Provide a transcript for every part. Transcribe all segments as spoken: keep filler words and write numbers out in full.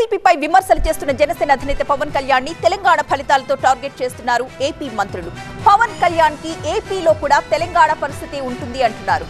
వైసీపీపై విమర్శలు చేస్తున్న జనసేన అధినేత పవన్ కళ్యాణ్ ని తెలంగాణ ఫలితాలతో టార్గెట్ చేస్తున్నారు ఏపీ మంత్రులు. పవన్ కళ్యాణ్ కి ఏపీలో కూడా తెలంగాణ పరిస్థితి ఉంటుంది అంటున్నారు.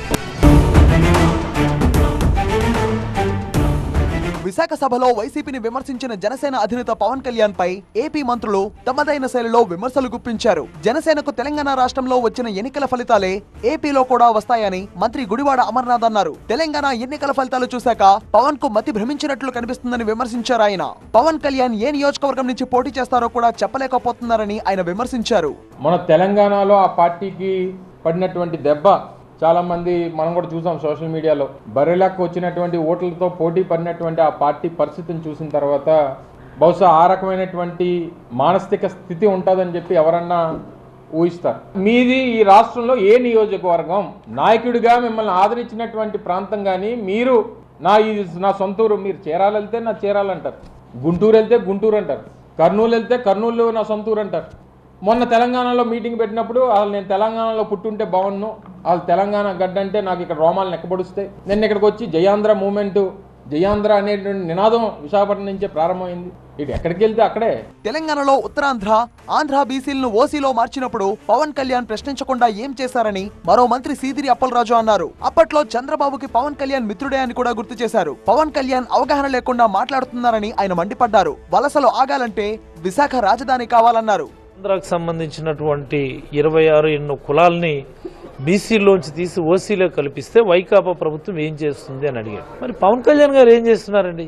విశాఖ సభలో వైసీపీని విమర్శించిన జనసేన అధినేత పవన్ కళ్యాణ్ పై ఏపీ మంత్రులు తమదైన శైలిలో విమర్శలు గుప్పించారు. జనసేనకు తెలంగాణ రాష్ట్రంలో వచ్చిన ఎన్నికల ఫలితాలే ఏపీలో కూడా వస్తాయని మంత్రి గుడివాడ అమర్నాథ్ అన్నారు. తెలంగాణ ఎన్నికల ఫలితాలు చూశాక పవన్ కు మతి భ్రమించినట్లు కనిపిస్తుందని విమర్శించారు ఆయన. పవన్ కళ్యాణ్ ఏ నియోజకవర్గం నుంచి పోటీ చేస్తారో కూడా చెప్పలేకపోతున్నారని ఆయన విమర్శించారు. మన తెలంగాణలో ఆ పార్టీకి పడినటువంటి దెబ్బ చాలా మంది మనం కూడా చూసాం సోషల్ మీడియాలో. బర్రెలకు వచ్చినటువంటి ఓట్లతో పోటీ పడినటువంటి ఆ పార్టీ పరిస్థితిని చూసిన తర్వాత బహుశా ఆ రకమైనటువంటి మానసిక స్థితి ఉంటుందని చెప్పి ఎవరన్నా ఊహిస్తారు. మీది ఈ రాష్ట్రంలో ఏ నియోజకవర్గం? నాయకుడిగా మిమ్మల్ని ఆదరించినటువంటి ప్రాంతం కానీ మీరు నా ఈ నా సొంతూరు, మీరు చీరాలు వెళ్తే నా చీరాలు అంటారు, గుంటూరు వెళ్తే గుంటూరు అంటారు, కర్నూలు వెళ్తే కర్నూలు నా సొంతూరు అంటారు. మొన్న తెలంగాణలో మీటింగ్ పెట్టినప్పుడు అసలు నేను తెలంగాణలో పుట్టుంటే బాగున్ను, అసలు తెలంగాణ గడ్డ అంటే నాకు ఇక్కడ రోమాలు నెక్కబడుస్తాయి. నేను ఇక్కడికి వచ్చి జయాంధ్ర మూమెంట్, జయాంధ్ర అనేటువంటి నినాదం విశాఖపట్నం నుంచే ప్రారంభమైంది. ఇటు ఎక్కడికి వెళ్తే అక్కడే. తెలంగాణలో ఉత్తరాంధ్ర, ఆంధ్ర బీసీలను ఓసీలో మార్చినప్పుడు పవన్ కళ్యాణ్ ప్రశ్నించకుండా ఏం చేశారని మరో మంత్రి సీదిరి అప్పలరాజు అన్నారు. అప్పట్లో చంద్రబాబుకి పవన్ కళ్యాణ్ మిత్రుడే అని కూడా గుర్తు చేశారు. పవన్ కళ్యాణ్ అవగాహన లేకుండా మాట్లాడుతున్నారని ఆయన మండిపడ్డారు. వలసలు ఆగాలంటే విశాఖ రాజధాని కావాలన్నారు. ఆంధ్రాకు సంబంధించినటువంటి ఇరవై ఆరు ఎన్నో కులాల్ని బీసీలోంచి తీసి ఓసీలో కల్పిస్తే వైకాపా ప్రభుత్వం ఏం చేస్తుంది అని అడిగాడు. మరి పవన్ కళ్యాణ్ గారు ఏం చేస్తున్నారండి?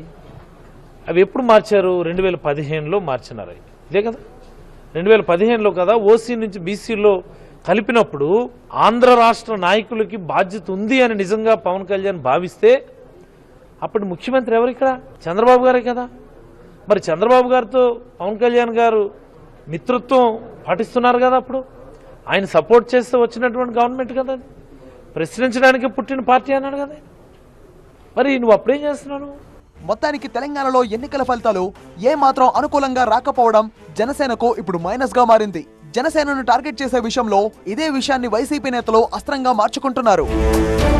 అవి ఎప్పుడు మార్చారు? రెండు వేల పదిహేనులో మార్చినారు. ఇదే కదా, రెండు వేల పదిహేనులో కదా ఓసీ నుంచి బీసీలో కలిపినప్పుడు ఆంధ్ర రాష్ట్ర నాయకులకి బాధ్యత ఉంది అని నిజంగా పవన్ కళ్యాణ్ భావిస్తే అప్పుడు ముఖ్యమంత్రి ఎవరు ఇక్కడ? చంద్రబాబు గారే కదా. మరి చంద్రబాబు గారితో పవన్ కళ్యాణ్ గారు మిత్రత్వం పాటిస్తున్నారు కదా. అప్పుడు ఆయన సపోర్ట్ చేస్తే వచ్చినటువంటి గవర్నమెంట్ కదా, ప్రశ్నించడానికి పుట్టిన పార్టీ అన్నాడు కదా. మరి నువ్వు అప్పుడేం చేస్తున్నావు? మొత్తానికి తెలంగాణలో ఎన్నికల ఫలితాలు ఏ మాత్రం అనుకూలంగా రాకపోవడం జనసేనకు ఇప్పుడు మైనస్ గా మారింది. జనసేనను టార్గెట్ చేసే విషయంలో ఇదే విషయాన్ని వైసీపీ నేతలు అస్త్రంగా మార్చుకుంటున్నారు.